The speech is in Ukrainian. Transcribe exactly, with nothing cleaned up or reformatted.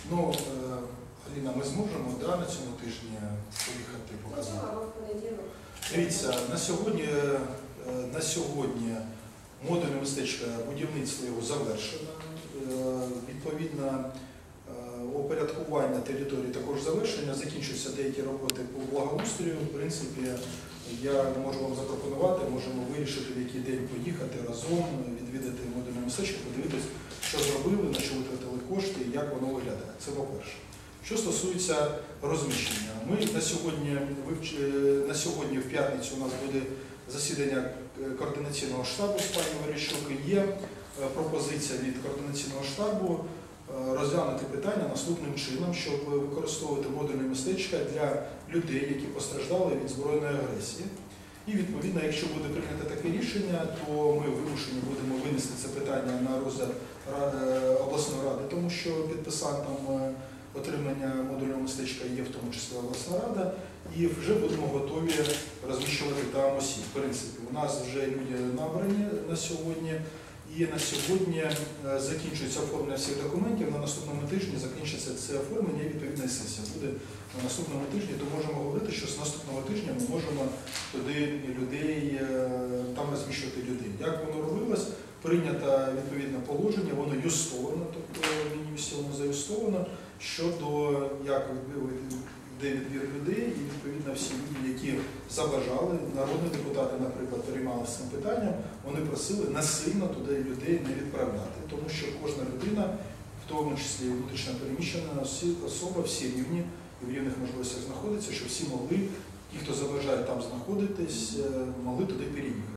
Ну, Аліна, ми зможемо да, на цьому тижні поїхати показати? Дивіться, на сьогодні, на сьогодні модульне містечко, будівництво його завершено. Відповідно, опорядкування території також завершено, закінчуються деякі роботи по благоустрою. В принципі, я можу вам запропонувати, можемо вирішити, в який день поїхати разом, відвідати модульне містечко, подивитися, що зробили, на що витратили кошти і як воно виглядає. Це по-перше. Що стосується розміщення, ми на сьогодні, на сьогодні в п'ятницю у нас буде засідання координаційного штабу з пані Верещук. Є пропозиція від координаційного штабу розглянути питання наступним чином, щоб використовувати модульне містечко для людей, які постраждали від збройної агресії. І відповідно, якщо буде прийнято таке рішення, то ми вимушені будемо винести це питання на розгляд обласної ради, тому що підписантом отримання модульного містечка є в тому числі обласна рада, і вже будемо готові розміщувати там осіб. В принципі, у нас вже люди набрані на сьогодні, і на сьогодні закінчується оформлення всіх документів, на наступному тижні закінчиться це оформлення і відповідна сесія буде на наступному тижні, то можемо говорити, що з наступного тижня ми можемо туди людей, там розміщувати людей. Як воно робилось? Прийнято відповідне положення, воно юстовано, тобто мінімістовно заюстовано, щодо як йде відбір людей, і відповідно всі люди, які забажали, народні депутати, наприклад, переймалися цим питанням, вони просили насильно туди людей не відправляти, тому що кожна людина, в тому числі внутрішньо переміщена особа, всі рівні і в рівних можливостях знаходиться, щоб всі могли, ті, хто забажає там знаходитись, могли туди переїхати.